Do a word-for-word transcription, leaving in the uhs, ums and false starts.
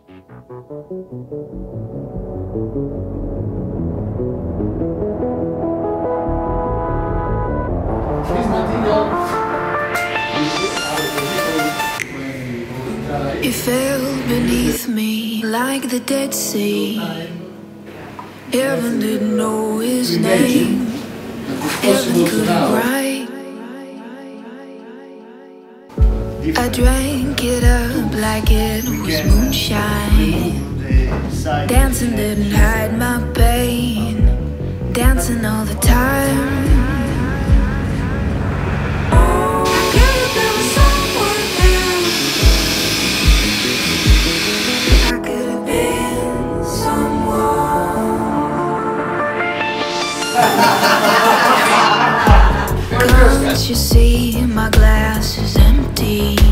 You fell beneath me like the Dead Sea. Heaven didn't know his name. Heaven couldn't write. I drank it up like it was moonshine. Dancing didn't hide my pain. Dancing all the time. Can't you see my glass is empty?